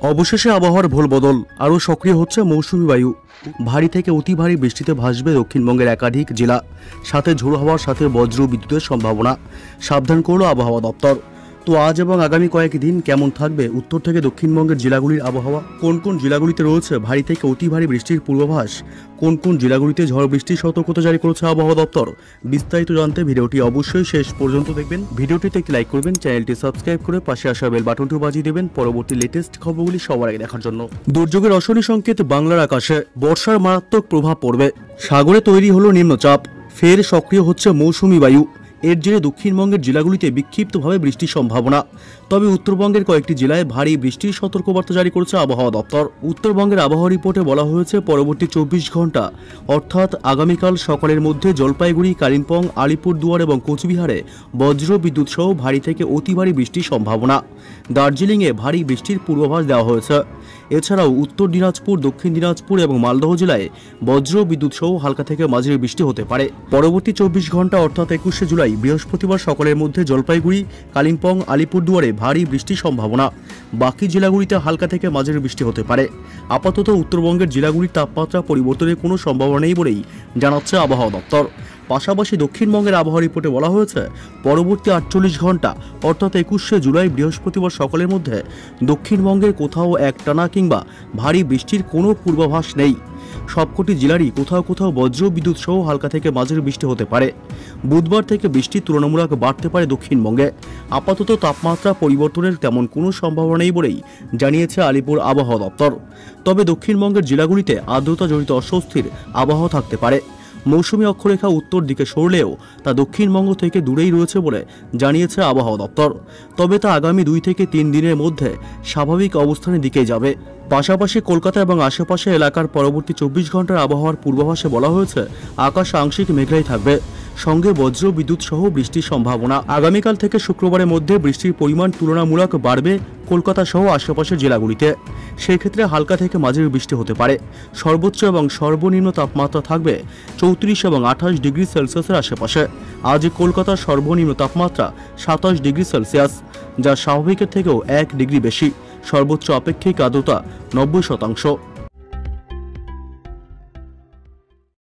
অবশেষে আবহাওয়ার ভোল বদল, আরও সক্রিয় হচ্ছে মৌসুমি বায়ু। ভারী থেকে অতি ভারী বৃষ্টিতে ভাসবে দক্ষিণবঙ্গের একাধিক জেলা, সাথে ঝোড়ো হাওয়ার সাথে বজ্র বিদ্যুতের সম্ভাবনা। সাবধান করল আবহাওয়া দপ্তর। তো আজ এবং আগামী কয়েকদিন কেমন থাকবে উত্তর থেকে দক্ষিণবঙ্গের জেলাগুলির আবহাওয়া? কোন কোন জেলাগুলিতে রয়েছে ভারী থেকে অতি ভারী বৃষ্টির পূর্বাভাস? কোন কোন জেলাগুলিতে ঝড় বৃষ্টির সতর্কতা জারি করেছে আবহাওয়া দপ্তর? বিস্তারিত জানতে ভিডিওটি অবশ্যই শেষ পর্যন্ত দেখবেন। ভিডিওটিতে একটি লাইক করবেন, চ্যানেলটি সাবস্ক্রাইব করে পাশে আসা বেল বাটনটি বাজিয়ে দেবেন পরবর্তী লেটেস্ট খবরগুলি সবার আগে দেখার জন্য। দুর্যোগের অশনি সংকেত বাংলার আকাশে, বর্ষার মারাত্মক প্রভাব পড়বে। সাগরে তৈরি হলো নিম্নচাপ, ফের সক্রিয় হচ্ছে মৌসুমি বায়ু। এর জেরে দক্ষিণবঙ্গের জেলাগুলিতে বিক্ষিপ্তভাবে বৃষ্টির সম্ভাবনা। তবে উত্তরবঙ্গের কয়েকটি জেলায় ভারী বৃষ্টির সতর্কবার্তা জারি করেছে আবহাওয়া দপ্তর। উত্তরবঙ্গের আবহাওয়া রিপোর্টে বলা হয়েছে পরবর্তী 24 ঘন্টা অর্থাৎ আগামীকাল সকালের মধ্যে জলপাইগুড়ি, কালিম্পং, আলিপুরদুয়ার এবং কোচবিহারে বজ্র বিদ্যুৎ সহ ভারী থেকে অতি ভারী বৃষ্টির সম্ভাবনা। দার্জিলিংয়ে ভারী বৃষ্টির পূর্বাভাস দেওয়া হয়েছে। এছাড়াও উত্তর দিনাজপুর, দক্ষিণ দিনাজপুর এবং মালদহ জেলায় বজ্র বিদ্যুৎ সহ হালকা থেকে মাঝারি বৃষ্টি হতে পারে। পরবর্তী 24 ঘন্টা অর্থাৎ 21শে জুলাই বৃহস্পতিবার সকালের মধ্যে জলপাইগুড়ি, কালিম্পং, আলিপুরদুয়ারে ভারী বৃষ্টির সম্ভাবনা। বাকি জেলাগুলিতে হালকা থেকে মাঝারি বৃষ্টি হতে পারে। আপাতত উত্তরবঙ্গের জেলাগুলির তাপমাত্রা পরিবর্তনের কোনো সম্ভাবনা নেই বলেই জানাচ্ছে আবহাওয়া দপ্তর। পাশাপাশি দক্ষিণবঙ্গের আবহাওয়া রিপোর্টে বলা হয়েছে পরবর্তী 48 ঘন্টা অর্থাৎ 21শে জুলাই বৃহস্পতিবার সকালের মধ্যে দক্ষিণবঙ্গের কোথাও একটানা কিংবা ভারী বৃষ্টির কোনো পূর্বাভাস নেই। সবকটি জেলারই কোথাও কোথাও বজ্র বিদ্যুৎ সহ হালকা থেকে মাঝারি বৃষ্টি হতে পারে। বুধবার থেকে বৃষ্টি তুলনামূলক বাড়তে পারে দক্ষিণবঙ্গে। আপাতত তাপমাত্রা পরিবর্তনের তেমন কোনো সম্ভাবনা নেই বলেই জানিয়েছে আলিপুর আবহাওয়া দপ্তর। তবে দক্ষিণবঙ্গের জেলাগুলিতে আর্দ্রতা জনিত অস্বস্তির আবহাওয়া থাকতে পারে। মৌসুমী অক্ষরেখা উত্তর দিকে সরলেও তা দক্ষিণবঙ্গ থেকে দূরেই রয়েছে বলে জানিয়েছে আবহাওয়া দপ্তর। তবে তা আগামী 2 থেকে 3 দিনের মধ্যে স্বাভাবিক অবস্থানের দিকে যাবে। পাশাপাশি কলকাতা এবং আশেপাশে এলাকার পরবর্তী 24 ঘন্টার আবহাওয়ার পূর্বাভাসে বলা হয়েছে আকাশ আংশিক মেঘলাই থাকবে, সঙ্গে বজ্র বিদ্যুৎ সহ বৃষ্টির সম্ভাবনা। আগামীকাল থেকে শুক্রবারের মধ্যে বৃষ্টির পরিমাণ তুলনামূলক বাড়বে কলকাতা সহ আশেপাশের জেলাগুলিতে। সেক্ষেত্রে হালকা থেকে মাঝারি বৃষ্টি হতে পারে। সর্বোচ্চ এবং সর্বনিম্ন তাপমাত্রা থাকবে 34 এবং 28 ডিগ্রি সেলসিয়াসের আশেপাশে। আজ কলকাতার সর্বনিম্ন তাপমাত্রা 27 ডিগ্রি সেলসিয়াস, যা স্বাভাবিকের থেকেও 1 ডিগ্রি বেশি। সর্বোচ্চ আপেক্ষিক আর্দ্রতা 90%।